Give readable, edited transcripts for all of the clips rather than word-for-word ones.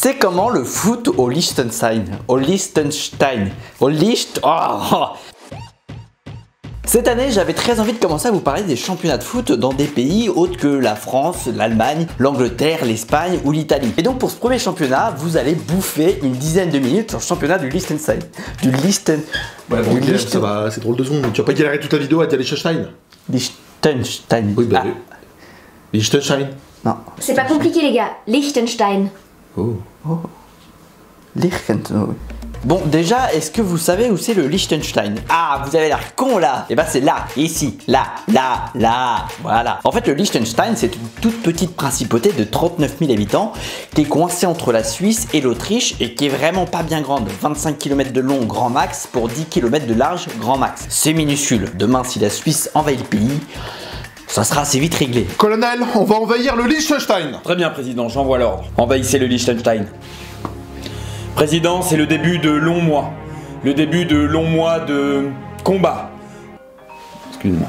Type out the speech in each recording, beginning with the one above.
C'est comment le foot au Liechtenstein? Au Liechtenstein. Au Oh. Cette année, j'avais très envie de commencer à vous parler des championnats de foot dans des pays autres que la France, l'Allemagne, l'Angleterre, l'Espagne ou l'Italie. Et donc pour ce premier championnat, vous allez bouffer une dizaine de minutes sur le championnat du Liechtenstein. Ouais, bon, ça va, c'est drôle de secondes. Tu vas pas galérer toute la vidéo à dire Liechtenstein. Liechtenstein. Oui, bah oui. Liechtenstein. Non. C'est pas compliqué les gars, Liechtenstein. Oh. Liechtenstein. Bon, déjà, est-ce que vous savez où c'est le Liechtenstein? Ah, vous avez l'air con là. Et bah c'est là, ici, là, voilà. En fait, le Liechtenstein, c'est une toute petite principauté de 39 000 habitants qui est coincée entre la Suisse et l'Autriche et qui est vraiment pas bien grande. 25 km de long grand max pour 10 km de large grand max. C'est minuscule. Demain, si la Suisse envahit le pays, ça sera assez vite réglé. Colonel, on va envahir le Liechtenstein. Très bien, président, j'envoie l'ordre. Envahissez le Liechtenstein. Président, c'est le début de longs mois. Le début de longs mois de combat. Excuse-moi.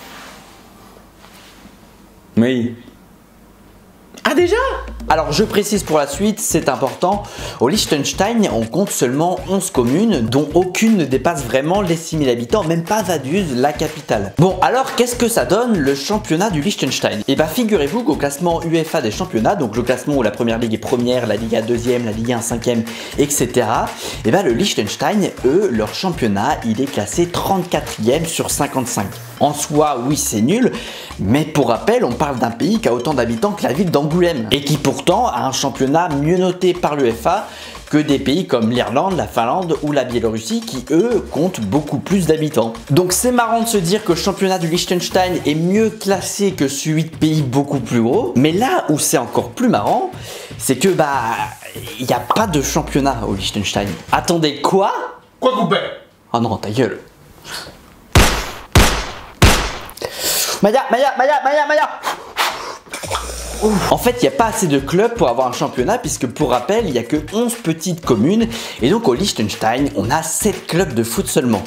Oui. Ah déjà? Alors je précise pour la suite, c'est important, au Liechtenstein on compte seulement 11 communes dont aucune ne dépasse vraiment les 6 000 habitants, même pas Vaduz, la capitale. Bon alors qu'est-ce que ça donne le championnat du Liechtenstein? Et bah figurez-vous qu'au classement UEFA des championnats, donc le classement où la première ligue est première, la Ligue 1 deuxième, la Ligue 1 cinquième, etc. Et bah le Liechtenstein, eux, leur championnat, il est classé 34e sur 55. En soi, oui c'est nul, mais pour rappel, on parle d'un pays qui a autant d'habitants que la ville d'Angoulême et qui pourtant a un championnat mieux noté par l'UEFA que des pays comme l'Irlande, la Finlande ou la Biélorussie qui eux comptent beaucoup plus d'habitants. Donc c'est marrant de se dire que le championnat du Liechtenstein est mieux classé que celui de pays beaucoup plus gros, mais là où c'est encore plus marrant, c'est que il n'y a pas de championnat au Liechtenstein. Attendez, quoi? Quoi couper? Oh non, ta gueule. Maya. En fait, il n'y a pas assez de clubs pour avoir un championnat puisque pour rappel, il n'y a que 11 petites communes et donc au Liechtenstein, on a 7 clubs de foot seulement.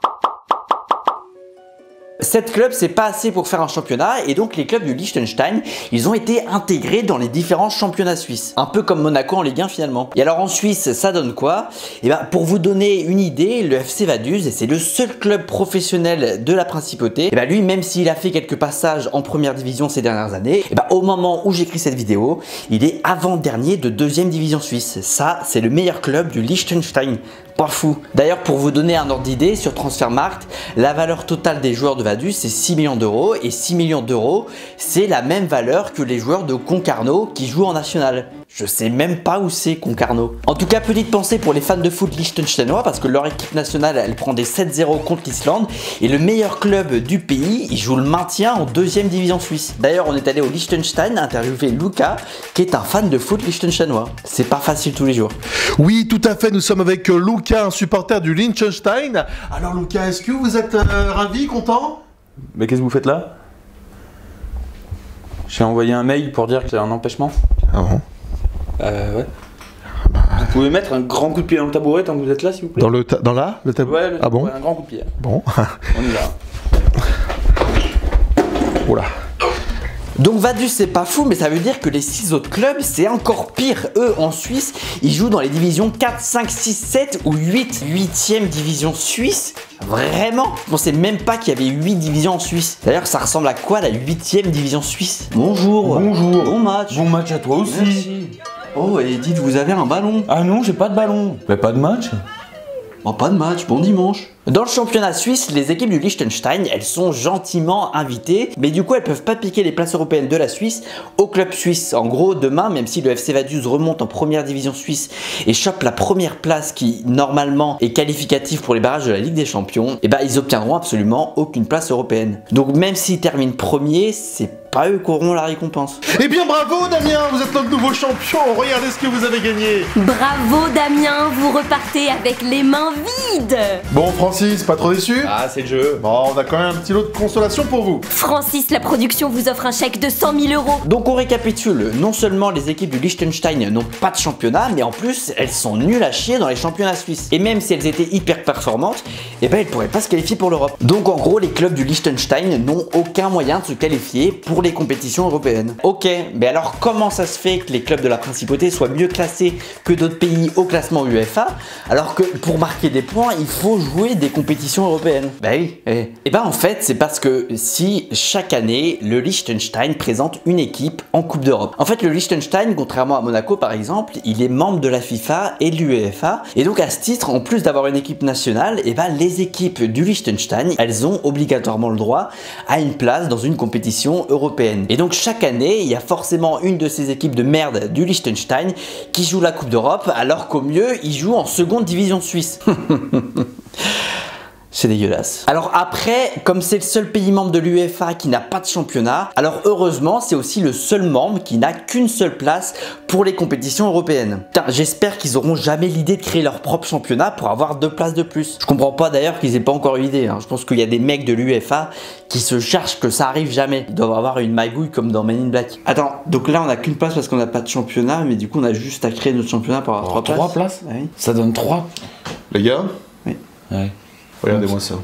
7 clubs, c'est pas assez pour faire un championnat et donc les clubs du Liechtenstein, ils ont été intégrés dans les différents championnats suisses. Un peu comme Monaco en Ligue 1 finalement. Et alors en Suisse, ça donne quoi? Et ben pour vous donner une idée, le FC Vaduz, c'est le seul club professionnel de la principauté. Et ben lui, même s'il a fait quelques passages en première division ces dernières années, et ben au moment où j'écris cette vidéo, il est avant-dernier de 2e division suisse. Ça, c'est le meilleur club du Liechtenstein. Pas fou. D'ailleurs, pour vous donner un ordre d'idée, sur Transfermarkt, la valeur totale des joueurs de Vaduz, c'est 6 millions d'euros. Et 6 millions d'euros, c'est la même valeur que les joueurs de Concarneau qui jouent en national. Je sais même pas où c'est Concarneau. En tout cas, petite pensée pour les fans de foot liechtensteinois parce que leur équipe nationale, elle prend des 7-0 contre l'Islande. Et le meilleur club du pays, il joue le maintien en 2e division suisse. D'ailleurs, on est allé au Liechtenstein interviewer Lucas, qui est un fan de foot liechtensteinois. C'est pas facile tous les jours. Oui, tout à fait, nous sommes avec Lucas, un supporter du Liechtenstein. Alors Lucas, est-ce que vous êtes ravi, content? Mais qu'est-ce que vous faites là? J'ai envoyé un mail pour dire que c'est un empêchement. Ah bon? Ouais. Vous pouvez mettre un grand coup de pied dans le tabouret tant que vous êtes là, s'il vous plaît? Dans le tabouret? Ouais, Ah bon? Un grand coup de pied. Bon. On y va. Oula. Donc Vaduz c'est pas fou, mais ça veut dire que les 6 autres clubs c'est encore pire. Eux en Suisse, ils jouent dans les divisions 4, 5, 6, 7 ou 8. 8e division suisse? Vraiment? Je pensais même pas qu'il y avait 8 divisions en Suisse. D'ailleurs ça ressemble à quoi la 8e division suisse? Bonjour. Bonjour. Bon match. Bon match à toi aussi. Merci. Oh et dites, vous avez un ballon? Ah non, j'ai pas de ballon. Mais pas de match? Oh, pas de match, bon dimanche. Dans le championnat suisse, les équipes du Liechtenstein, elles sont gentiment invitées, mais du coup elles peuvent pas piquer les places européennes de la Suisse au club suisse. En gros, demain, même si le FC Vaduz remonte en première division suisse et chope la première place qui normalement est qualificative pour les barrages de la Ligue des Champions, et ben ils obtiendront absolument aucune place européenne. Donc même s'ils terminent premier, c'est pas eux qui auront la récompense. Eh bien bravo Damien, vous êtes notre nouveau champion, regardez ce que vous avez gagné. Bravo Damien, vous repartez avec les mains vides. Bon Francis, pas trop déçu? Ah, c'est le jeu. Bon, on a quand même un petit lot de consolation pour vous. Francis, la production vous offre un chèque de 100 000 euros. Donc on récapitule, non seulement les équipes du Liechtenstein n'ont pas de championnat, mais en plus elles sont nulles à chier dans les championnats suisses. Et même si elles étaient hyper performantes, eh ben elles pourraient pas se qualifier pour l'Europe. Donc en gros les clubs du Liechtenstein n'ont aucun moyen de se qualifier pour les compétitions européennes. Ok, mais alors comment ça se fait que les clubs de la principauté soient mieux classés que d'autres pays au classement UEFA, alors que pour marquer des points, il faut jouer des compétitions européennes? Bah oui. Et ben en fait, c'est parce que si chaque année, le Liechtenstein présente une équipe en Coupe d'Europe. En fait, le Liechtenstein, contrairement à Monaco par exemple, il est membre de la FIFA et de l'UEFA, et donc à ce titre, en plus d'avoir une équipe nationale, et ben les équipes du Liechtenstein, elles ont obligatoirement le droit à une place dans une compétition européenne. Et donc chaque année, il y a forcément une de ces équipes de merde du Liechtenstein qui joue la Coupe d'Europe, alors qu'au mieux, il joue en seconde division suisse. C'est dégueulasse. Alors après, comme c'est le seul pays membre de l'UEFA qui n'a pas de championnat, alors heureusement, c'est aussi le seul membre qui n'a qu'une seule place pour les compétitions européennes. Putain, j'espère qu'ils auront jamais l'idée de créer leur propre championnat pour avoir 2 places de plus. Je comprends pas d'ailleurs qu'ils aient pas encore eu l'idée. Je pense qu'il y a des mecs de l'UEFA qui se cherchent que ça arrive jamais. Ils doivent avoir une magouille comme dans Men in Black. Attends, donc là on a qu'une place parce qu'on n'a pas de championnat, mais du coup on a juste à créer notre championnat pour avoir 3 places. 3 places Ah oui. Ça donne 3. Les gars, Oui. Ouais. regardez-moi ça.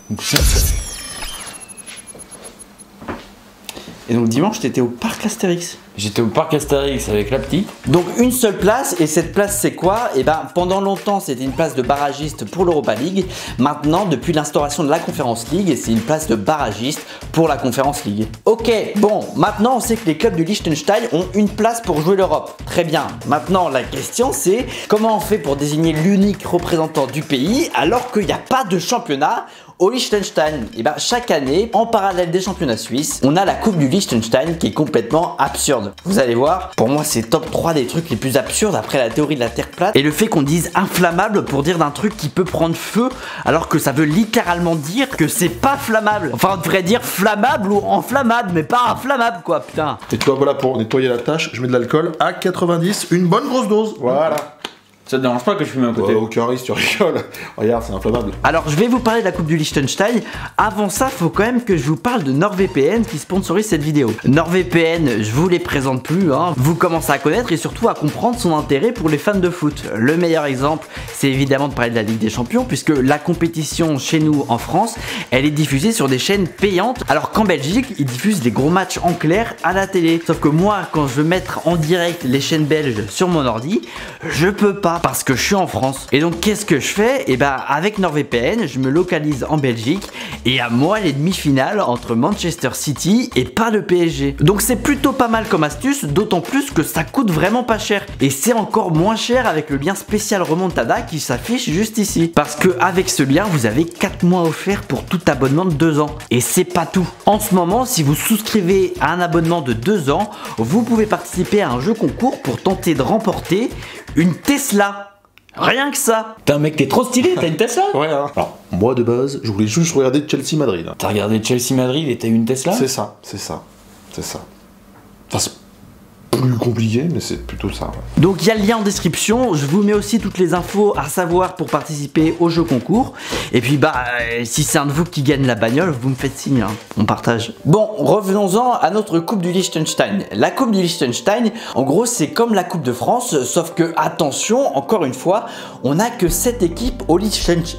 Et donc dimanche, t'étais au parc Astérix. J'étais au parc Astérix avec la petite. Donc une seule place, et cette place c'est quoi? Et ben pendant longtemps c'était une place de barragiste pour l'Europa League. Maintenant, depuis l'instauration de la Conference League, c'est une place de barragiste pour la Conference League. Ok, bon, maintenant on sait que les clubs du Liechtenstein ont une place pour jouer l'Europe. Très bien. Maintenant la question c'est comment on fait pour désigner l'unique représentant du pays alors qu'il n'y a pas de championnat au Liechtenstein? Et ben chaque année, en parallèle des championnats suisses, on a la Coupe du Liechtenstein qui est complètement absurde. Vous allez voir, pour moi c'est top 3 des trucs les plus absurdes après la théorie de la Terre plate et le fait qu'on dise inflammable pour dire d'un truc qui peut prendre feu alors que ça veut littéralement dire que c'est pas flammable. Enfin on devrait dire flammable ou enflammable mais pas inflammable quoi, putain. Et toi, voilà, pour nettoyer la tâche, je mets de l'alcool à 90, une bonne grosse dose. Voilà. Ça te dérange pas que je fume un côté? Aucun risque, tu rigoles. Regarde, c'est inflammable. Alors je vais vous parler de la Coupe du Liechtenstein. Avant ça, faut quand même que je vous parle de NordVPN qui sponsorise cette vidéo. NordVPN, je vous les présente plus, vous commencez à connaître et surtout à comprendre son intérêt pour les fans de foot. Le meilleur exemple, c'est évidemment de parler de la Ligue des Champions puisque la compétition chez nous en France, elle est diffusée sur des chaînes payantes alors qu'en Belgique, ils diffusent des gros matchs en clair à la télé. Sauf que moi, quand je veux mettre en direct les chaînes belges sur mon ordi, je peux pas parce que je suis en France. Et donc qu'est-ce que je fais? Et bah avec NordVPN, je me localise en Belgique et à moi les demi-finales entre Manchester City et pas le PSG. Donc c'est plutôt pas mal comme astuce, d'autant plus que ça coûte vraiment pas cher. Et c'est encore moins cher avec le lien spécial Remontada qui s'affiche juste ici. Parce que avec ce lien, vous avez 4 mois offerts pour tout abonnement de 2 ans. Et c'est pas tout. En ce moment, si vous souscrivez à un abonnement de 2 ans, vous pouvez participer à un jeu concours pour tenter de remporter une Tesla. Rien que ça. T'es un mec, t'es trop stylé, t'as une Tesla? Ouais, hein. Alors, moi de base, je voulais juste regarder Chelsea-Madrid. T'as regardé Chelsea-Madrid et t'as eu une Tesla? C'est ça, c'est ça, c'est ça. Enfin, c'est plus compliqué, mais c'est plutôt ça. Ouais. Donc il y a le lien en description, je vous mets aussi toutes les infos à savoir pour participer au jeu concours. Et puis si c'est un de vous qui gagne la bagnole, vous me faites signe, on partage. Bon, revenons-en à notre Coupe du Liechtenstein. La Coupe du Liechtenstein, en gros c'est comme la Coupe de France, sauf que, attention, encore une fois, on n'a que 7 équipes au Liechtenstein.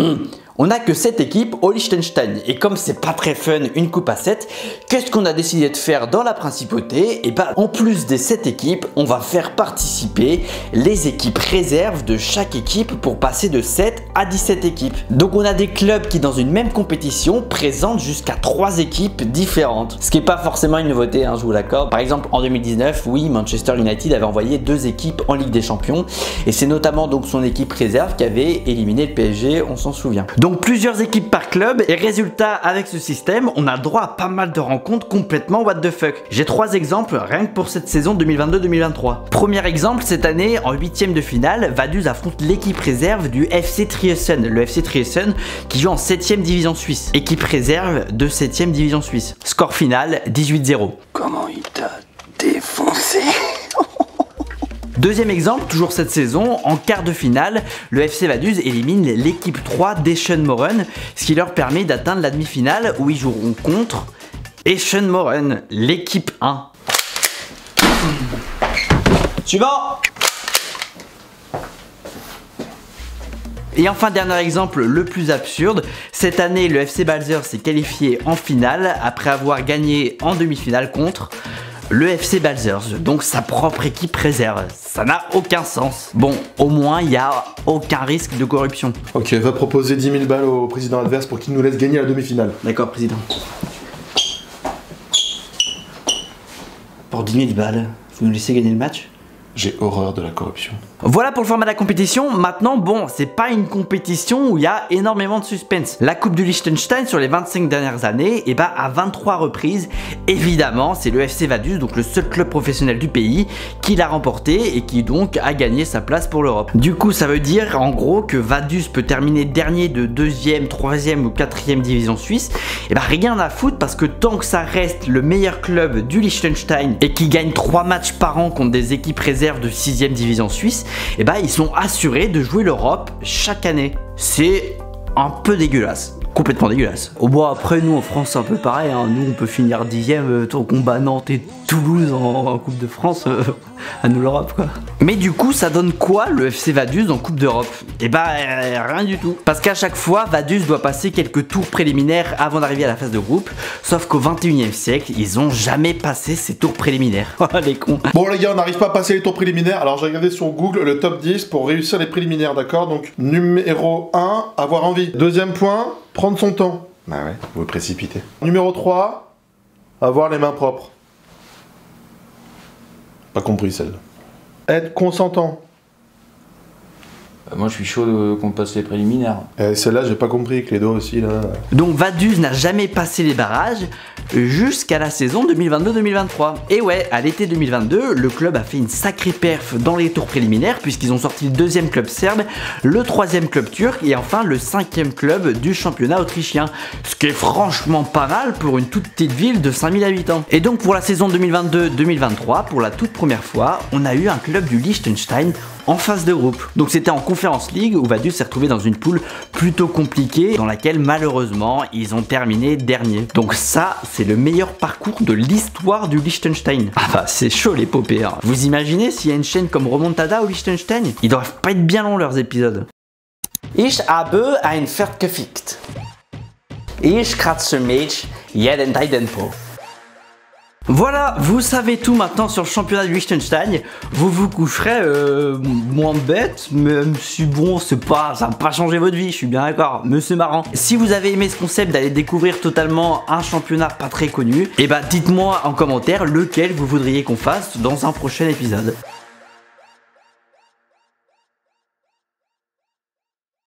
On n'a que 7 équipes au Liechtenstein et comme c'est pas très fun une coupe à 7, qu'est-ce qu'on a décidé de faire dans la principauté? Et en plus des 7 équipes, on va faire participer les équipes réserves de chaque équipe pour passer de 7 à 17 équipes. Donc on a des clubs qui dans une même compétition présentent jusqu'à 3 équipes différentes. Ce qui n'est pas forcément une nouveauté, je vous l'accorde. Par exemple en 2019, oui, Manchester United avait envoyé 2 équipes en Ligue des Champions et c'est notamment donc son équipe réserve qui avait éliminé le PSG, on s'en souvient. Donc plusieurs équipes par club et résultat avec ce système on a le droit à pas mal de rencontres complètement what the fuck. J'ai 3 exemples rien que pour cette saison 2022-2023. Premier exemple, cette année en 8ème de finale, Vaduz affronte l'équipe réserve du FC Triesen, le FC Triesen qui joue en 7ème division suisse. Équipe réserve de 7ème division suisse. Score final 18-0. Comment il t'a défoncé? Deuxième exemple, toujours cette saison, en quart de finale, le FC Vaduz élimine l'équipe 3 d'Eschen-Moren, ce qui leur permet d'atteindre la demi-finale où ils joueront contre Eschen-Moren, l'équipe 1. Suivant. Et enfin, dernier exemple le plus absurde, cette année le FC Balzers s'est qualifié en finale après avoir gagné en demi-finale contre le FC Balzers, donc sa propre équipe réserve. Ça n'a aucun sens. Bon, au moins il n'y a aucun risque de corruption. Ok, va proposer 10 000 balles au président adverse pour qu'il nous laisse gagner la demi-finale. D'accord, président. Pour 10 000 balles, vous nous laissez gagner le match ? J'ai horreur de la corruption. Voilà pour le format de la compétition. Maintenant, bon, c'est pas une compétition où il y a énormément de suspense. La Coupe du Liechtenstein sur les 25 dernières années, et bah à 23 reprises, évidemment, c'est le FC Vaduz, donc le seul club professionnel du pays, qui l'a remporté et qui donc a gagné sa place pour l'Europe. Du coup, ça veut dire en gros que Vaduz peut terminer dernier de 2e, 3e ou 4e division suisse. Et bah rien à foutre parce que tant que ça reste le meilleur club du Liechtenstein et qui gagne 3 matchs par an contre des équipes réserves de 6e division suisse, et bah ils sont assurés de jouer l'Europe chaque année. C'est un peu dégueulasse. Complètement dégueulasse. Au bout après, nous en France c'est un peu pareil, hein. Nous on peut finir 10e tant qu'on bat Nantes et Toulouse en Coupe de France, à nous l'Europe quoi. Mais du coup ça donne quoi le FC Vaduz en Coupe d'Europe? Et bah rien du tout. Parce qu'à chaque fois Vaduz doit passer quelques tours préliminaires avant d'arriver à la phase de groupe. Sauf qu'au 21e siècle, ils ont jamais passé ces tours préliminaires. Oh les cons. Bon les gars, on n'arrive pas à passer les tours préliminaires, alors j'ai regardé sur Google le top 10 pour réussir les préliminaires, d'accord? Donc numéro 1, avoir envie. Deuxième point, prendre son temps. Bah ouais, vous vous précipitez. Numéro 3, avoir les mains propres. Pas compris celle-là. Être consentant. Moi je suis chaud qu'on passe les préliminaires. Celle-là, j'ai pas compris, Clédo aussi là. Donc Vaduz n'a jamais passé les barrages jusqu'à la saison 2022-2023. Et ouais, à l'été 2022, le club a fait une sacrée perf dans les tours préliminaires puisqu'ils ont sorti le 2e club serbe, le 3e club turc et enfin le 5e club du championnat autrichien. Ce qui est franchement pas mal pour une toute petite ville de 5000 habitants. Et donc pour la saison 2022-2023, pour la toute première fois, on a eu un club du Liechtenstein en phase de groupe. Donc c'était en Conference League où Vaduz s'est retrouvé dans une poule plutôt compliquée dans laquelle malheureusement ils ont terminé dernier. Donc ça c'est le meilleur parcours de l'histoire du Liechtenstein. Ah bah c'est chaud l'épopée hein. Vous imaginez s'il y a une chaîne comme Remontada au Liechtenstein? Ils doivent pas être bien longs leurs épisodes. Ich habe ein Pferd gefickt. Ich kratze mich jeden Tag den Po. Voilà, vous savez tout maintenant sur le championnat du Liechtenstein. Vous vous coucherez moins bête, même si bon, ça va pas changer votre vie, je suis bien d'accord, mais c'est marrant. Si vous avez aimé ce concept d'aller découvrir totalement un championnat pas très connu, et bah dites-moi en commentaire lequel vous voudriez qu'on fasse dans un prochain épisode.